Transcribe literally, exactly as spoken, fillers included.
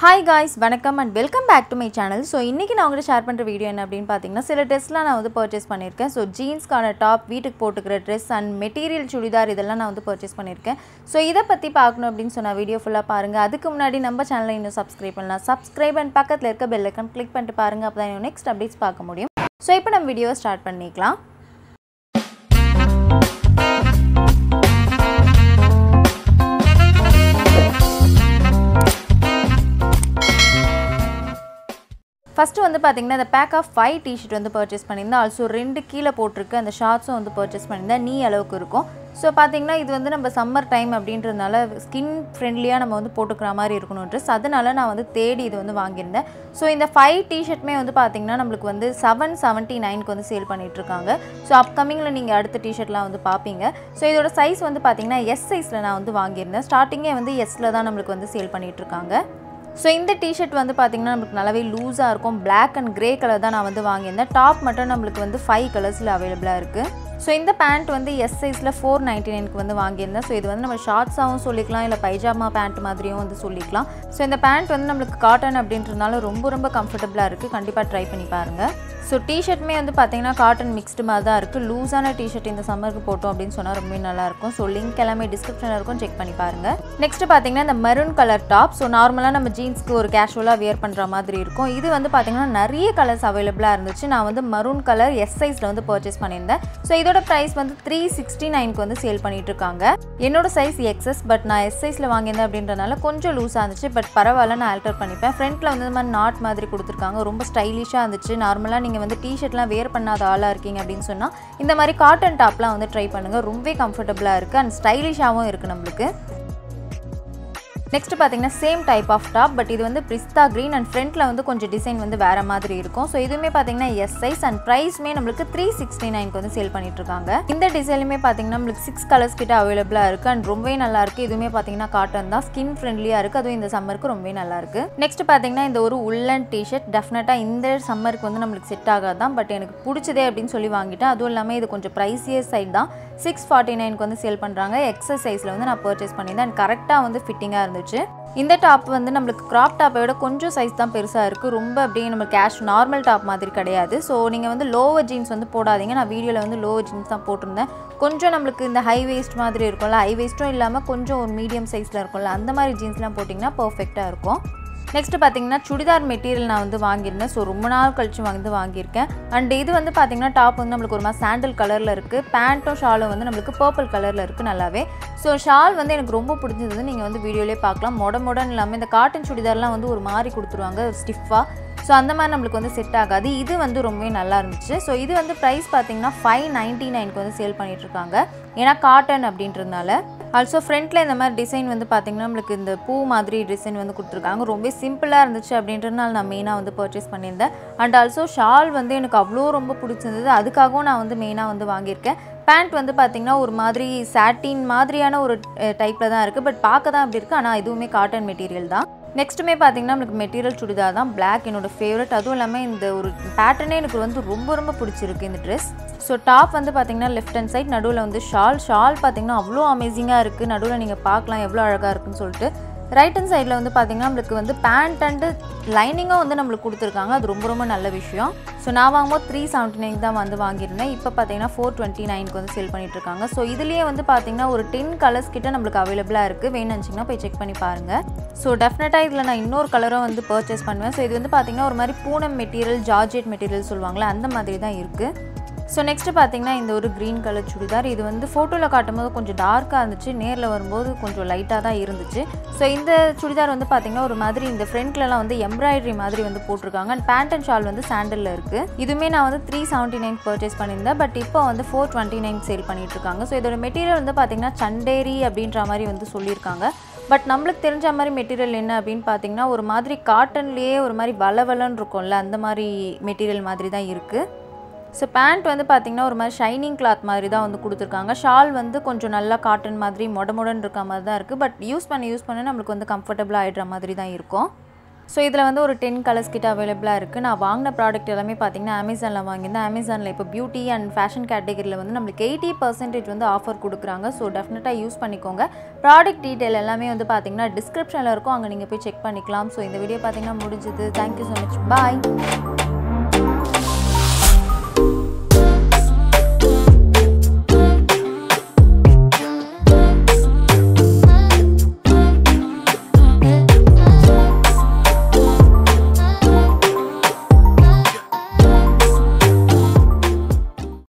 Hi guys, vanakkam and welcome back to my channel. So இன்னைக்கு நான் உங்களுக்கு share பண்ற வீடியோ என்ன அப்படினு பாத்தீங்கன்னா சில ட்ரெஸ்லாம் நான் வந்து பர்ச்சேஸ் பண்ணிருக்கேன். So jeans கான டாப், வீட்டுக்கு போட்டுக்கிற Dress and material chudidhar இதெல்லாம் நான் வந்து பர்ச்சேஸ் பண்ணிருக்கேன். So இத பத்தி பார்க்கணும் அப்படினு சொன்னா வீடியோ ஃபுல்லா பாருங்க. அதுக்கு முன்னாடி நம்ம சேனலை இன்னும் subscribe பண்ணலாம். Subscribe and பக்கத்துல இருக்க bell icon click பண்ணிட்டு பாருங்க. அப்பதான் next updates பார்க்க முடியும். So இப்போ நம்ம வீடியோவை ஸ்டார்ட் பண்ணிக்கலாம். First வந்து பாத்தீங்கன்னா the pack of five t-shirt வந்து purchase பண்ணிருந்தேன். also ரெண்டு கீழ போட்டுருக்கு அந்த ஷார்ட்ஸும் வந்து purchase பண்ணிருந்தேன். நீ அளவுக்கு இருக்கும். சோ பாத்தீங்கன்னா இது வந்து நம்ம சம்மர் டைம் அப்படின்றதுனால ஸ்கின் ஃப்ரெண்ட்லியா நம்ம வந்து போட்டுக்கிற மாதிரி இருக்கணும் Dress. அதனால நான் வந்து தேடி இது வந்து வாங்கியிருந்தேன். சோ இந்த five t-shirtமே வந்து பாத்தீங்கன்னா நமக்கு வந்து seven seventy-nine க்கு வந்து சேல் பண்ணிட்டு இருக்காங்க. சோ அப்கமிங்ல நீங்க அடுத்த t-shirtலாம் வந்து பாப்பீங்க. சோ இதோட சைஸ் வந்து பாத்தீங்கன்னா S சைஸ்ல நான் வந்து வாங்கியிருந்தேன். ஸ்டார்டிங்கே வந்து S ல தான் நமக்கு வந்து சேல் பண்ணிட்டு இருக்காங்க. So இந்த t-shirt வந்து பாத்தீங்கன்னா நமக்கு நல்லாவே லூஸா இருக்கும். Black and grey color தான் நான் வந்து வாங்கியிருந்தேன். டாப் மட்டும் நமக்கு வந்து five கலர்ஸ்ல அவேலபிளா இருக்கு. So இந்த பேண்ட் வந்து S சைஸ்ல four ninety-nine க்கு வந்து வாங்கியிருந்தேன். So இது வந்து நம்ம ஷார்ட்ஸாவும் சொல்லிக்கலாம் இல்ல பைஜாமா பேண்ட் மாதிரியும் வந்து சொல்லிக்கலாம். So இந்த பேண்ட் வந்து நமக்கு காட்டன் அப்படின்றதுனால ரொம்ப ரொம்ப கம்ஃபர்ட்டபிளா இருக்கு. கண்டிப்பா ட்ரை பண்ணி பாருங்க. So t-shirtமே வந்து பாத்தீங்கன்னா காட்டன் மிக்ஸ்ட் மாதிரி தான் இருக்கு. லூஸான t-shirt இந்த சம்மருக்கு போட்டோம் அப்படினு சொன்னா ரொம்ப நல்லா இருக்கும். So லிங்க் எல்லாமே டிஸ்கிரிப்ஷன்ல இருக்கும் செக் பண்ணி பாருங்க. நெக்ஸ்ட் பாத்தீங்கன்னா இந்த மெரூன் கலர் டாப். So நார்மலா நம்ம ஜீன்ஸ்க்கு ஒரு கேஷுவலா வியர் பண்ற மாதிரி இருக்கும். இது வந்து பாத்தீங்கன்னா நிறைய கலர்ஸ் அவேலபிளா இருந்துச்சு. நான் வந்து மெரூன் கலர் S சைஸ்ல வந்து பர்ச்சேஸ் பண்ணியிருந்தேன். So இதோட பிரைஸ் வந்து three sixty-nine க்கு வந்து சேல் பண்ணிட்டு இருக்காங்க. என்னோட சைஸ் X S பட் நான் S சைஸ்ல வாங்கியிருந்தேன் அப்படின்றனால கொஞ்சம் லூஸா இருந்துச்சு. பட் பரவாயில்ல நான் ஆல்டர் பண்ணிப்பேன். ஃப்ரண்ட்ல வந்து இந்த மாதிரி நாட் மாதிரி கொடுத்திருக்காங்க. ரொம்ப ஸ்டைலிஷா இருந்துச்சு. நார்மலா நீங்க வந்து t-shirtலாம் வேர் பண்ணாத ஆளா இருக்கீங்க அப்படினு சொன்னா இந்த மாதிரி காட்டன் டாப்லாம் வந்து ட்ரை பண்ணுங்க. ரொம்ப கம்ஃபர்ட்டபிளா இருக்கு and ஸ்டைலிஷாவும் இருக்கு நமக்கு. நெக்ஸ்ட் பாத்தீங்கன்னா same type of top but இது வந்து பிஸ்தா கிரீன் அண்ட் ஃப்ரண்ட்ல வந்து கொஞ்சம் டிசைன் வந்து வேற மாதிரி இருக்கும். சோ இதுமே பாத்தீங்கன்னா S சைஸ் அண்ட் பிரைஸ்மே நமக்கு three sixty-nine க்கு வந்து சேல் பண்ணிட்டு இருக்காங்க. இந்த டிசைன்லயே பாத்தீங்கன்னா நமக்கு six கலர்ஸ் கிட்ட அவேலபிளா இருக்கு அண்ட் ரொம்பவே நல்லா இருக்கு. இதுமே பாத்தீங்கன்னா காட்டன் தான், ஸ்கின் ஃப்ரெண்ட்லியா இருக்கு. அதுவும் இந்த சம்மருக்கு ரொம்பவே நல்லா இருக்கு. நெக்ஸ்ட் பாத்தீங்கன்னா இந்த ஒரு உள்ளன் டி-ஷர்ட் டெஃபினட்டா இந்த சம்மருக்கு வந்து நமக்கு செட் ஆகாதான் பட் எனக்கு பிடிச்சதே அப்படின்னு சொல்லி வாங்கிட்டேன். அதுவும் இல்லாம இது கொஞ்சம் பிரைசியர் சைடு தான். six forty-nine க்கு வந்து சேல் பண்றாங்க. X S சைஸ்ல வந்து நான் பர்ச்சேஸ் பண்ணியிருந்தேன் அண்ட் கரெக்டா வந்து ஃபிட்டிங்கா இருந்துச்சு. இந்த டாப் வந்து நமக்கு கிராப் டாப்பை விட கொஞ்சம் சைஸ் தான் பெருசா இருக்கு. ரொம்ப அப்படியே நம்ம கேஷ் நார்மல் டாப் மாதிரி கிடையாது. ஸோ நீங்க வந்து லோவர் ஜீன்ஸ் வந்து போடாதீங்க. நான் வீடியோல வந்து லோவர் ஜீன்ஸ் தான் போட்டிருந்தேன். கொஞ்சம் நம்மளுக்கு இந்த ஹை வேஸ்ட் மாதிரி இருக்கும்ல, ஹை வேஸ்ட்டும் இல்லாமல் கொஞ்சம் ஒரு மீடியம் சைஸ்ல இருக்கும்ல, அந்த மாதிரி ஜீன்ஸ்லாம் போட்டிங்கன்னா பர்ஃபெக்டா இருக்கும். நெக்ஸ்ட் பாத்தீங்கன்னா சுடிதார் மெட்டீரியல் நான் வந்து வாங்கியிருந்தேன். ஸோ ரொம்ப நாள் கழிச்சு வந்து வாங்கியிருக்கேன். அண்ட் இது வந்து பாத்தீங்கன்னா டாப் வந்து நம்மளுக்கு ஒரு மாதிரி சாண்டல் கலர்ல இருக்கு. பேண்ட்டும் ஷாலும் வந்து நம்மளுக்கு பர்பிள் கலர்ல இருக்கு நல்லாவே. ஸோ ஷால் வந்து எனக்கு ரொம்ப பிடிச்சிருந்தது. நீங்க வந்து வீடியோலேயே பார்க்கலாம். மொட மொடன்னு இல்லாமல் இந்த காட்டன் சுடிதார்லாம் வந்து ஒரு மாதிரி கொடுத்துருவாங்க ஸ்டிஃபா. ஸோ அந்த மாதிரி நம்மளுக்கு வந்து செட் ஆகாது. இது வந்து ரொம்பவே நல்லா இருந்துச்சு. ஸோ இது வந்து ப்ரைஸ் பார்த்தீங்கன்னா ஃபைவ் நைன்ட்டி நைனுக்கு வந்து சேல் பண்ணிட்டு இருக்காங்க. ஏன்னா காட்டன் அப்படின்றதுனால. ஆல்சோ ஃப்ரண்ட்ல இந்த மாதிரி டிசைன் வந்து பார்த்தீங்கன்னா நம்மளுக்கு இந்த பூ மாதிரி டிசைன் வந்து கொடுத்துருக்காங்க. ரொம்ப சிம்பிளாக இருந்துச்சு அப்படின்றதுனால நான் மெயினாக வந்து பர்ச்சேஸ் பண்ணியிருந்தேன். அண்ட் ஆல்சோ ஷால் வந்து எனக்கு அவ்வளோ ரொம்ப பிடிச்சிருந்தது. அதுக்காகவும் நான் வந்து மெயினாக வந்து வாங்கியிருக்கேன். பேண்ட் வந்து பார்த்தீங்கன்னா ஒரு மாதிரி சாட்டின் மாதிரியான ஒரு டைப்பில் தான் இருக்குது. பட் பார்க்க தான் அப்படி இருக்குது. ஆனால் இதுவுமே காட்டன் மெட்டீரியல் தான். நெக்ஸ்ட்டுமே பார்த்தீங்கன்னா நமக்கு மெட்டீரியல் சுடிதார் தான். பிளாக் என்னோட ஃபேவரட். அதுவும் இல்லாமல் இந்த ஒரு பேட்டர்னே எனக்கு வந்து ரொம்ப ரொம்ப பிடிச்சிருக்கு இந்த ட்ரெஸ். ஸோ டாப் வந்து பார்த்தீங்கன்னா லெஃப்ட் ஹேண்ட் சைட், நடுவில் வந்து ஷால். ஷால் பார்த்தீங்கன்னா அவ்வளோ அமேசிங்காக இருக்குது. நடுவில் நீங்கள் பார்க்கலாம் எவ்வளோ அழகாக இருக்குன்னு சொல்லிட்டு. ரைட் ஹேண்ட் சைடில் வந்து பார்த்தீங்கன்னா நம்மளுக்கு வந்து பேண்ட் அண்டு லைனிங்காக வந்து நம்மளுக்கு கொடுத்துருக்காங்க. அது ரொம்ப ரொம்ப நல்ல விஷயம். ஸோ நான் வாங்கும்போது த்ரீ செவன்ட்டி நைன் தான் வந்து வாங்கியிருந்தேன். இப்போ பார்த்தீங்கன்னா ஃபோர் டுவெண்ட்டி நைனுக்கு வந்து சேல் பண்ணிட்டு இருக்காங்க. ஸோ இதுலேயே வந்து பார்த்தீங்கன்னா ஒரு டென் கலர்ஸ் கிட்ட நம்மளுக்கு அவைலபிளாக இருக்குது. வேணும்னுச்சிங்கன்னா போய் செக் பண்ணி பாருங்கள். ஸோ டெஃபினட்டாக இதில் நான் இன்னொரு கலரும் வந்து பர்ச்சேஸ் பண்ணுவேன். ஸோ இது வந்து பார்த்தீங்கன்னா ஒரு மாதிரி பூனம் மெட்டீரியல், ஜார்ஜெட் மெட்டீரியல் சொல்லுவாங்களே அந்த மாதிரி தான் இருக்குது. ஸோ நெக்ஸ்ட் பார்த்தீங்கன்னா இந்த ஒரு க்ரீன் கலர் சுடிதார். இது வந்து ஃபோட்டோவில் காட்டும்போது கொஞ்சம் டார்க்காக இருந்துச்சு, நேரில் வரும்போது கொஞ்சம் லைட்டாக தான் இருந்துச்சு. ஸோ இந்த சுடிதார் வந்து பார்த்தீங்கன்னா ஒரு மாதிரி இந்த ஃப்ரண்ட்லலாம் வந்து எம்ப்ராய்டரி மாதிரி வந்து போட்டிருக்காங்க. அண்ட் பேண்ட் அண்ட் ஷால் வந்து சாண்டலில் இருக்குது. இதுவுமே நான் வந்து த்ரீ செவன்ட்டி நைன் பர்ச்சேஸ் பண்ணியிருந்தேன். பட் இப்போ வந்து ஃபோர் டுவெண்ட்டி நைன் சேல் பண்ணிட்டு இருக்காங்க. ஸோ இதோட மெட்டீரியல் வந்து பார்த்தீங்கன்னா சண்டேரி அப்படின்ற மாதிரி வந்து சொல்லியிருக்காங்க. பட் நம்மளுக்கு தெரிஞ்ச மாதிரி மெட்டீரியல் என்ன அப்படின்னு பார்த்தீங்கன்னா ஒரு மாதிரி காட்டன்லேயே ஒரு மாதிரி வளவலன்னு இருக்கும்ல, அந்த மாதிரி மெட்டீரியல் மாதிரி தான் இருக்குது. ஸோ பேண்ட் வந்து பார்த்தீங்கன்னா ஒரு மாதிரி ஷைனிங் கிளாத் மாதிரி தான் வந்து கொடுத்துருக்காங்க. ஷால் வந்து கொஞ்சம் நல்லா காட்டன் மாதிரி மொட மொடன்னு இருக்க மாதிரி தான் இருக்குது. பட் யூஸ் பண்ண யூஸ் பண்ண நம்மளுக்கு வந்து கம்ஃபர்டபுளாக ஆகிடுற மாதிரி தான் இருக்கும். ஸோ இதில் வந்து ஒரு டென் கலர்ஸ் கிட்ட அவைலபிளாக இருக்குது. நான் வாங்கின ப்ராடக்ட் எல்லாமே பார்த்தீங்கன்னா அமேசானில் வாங்கியிருந்தேன். அமேசானில் இப்போ பியூட்டி அண்ட் ஃபேஷன் கேட்டகரியில் வந்து நம்மளுக்கு எயிட்டி பர்சன்டேஜ் வந்து ஆஃபர் கொடுக்குறாங்க. ஸோ டெஃபினட்டாக யூஸ் பண்ணிக்கோங்க. ப்ராடக்ட் டீட்டெயில் எல்லாமே வந்து பார்த்தீங்கன்னா டிஸ்கிரிப்ஷனில் இருக்கும், அங்கே நீங்கள் போய் செக் பண்ணிக்கலாம். ஸோ இந்த வீடியோ பார்த்தீங்கன்னா முடிஞ்சது. Thank you so much. பாய்.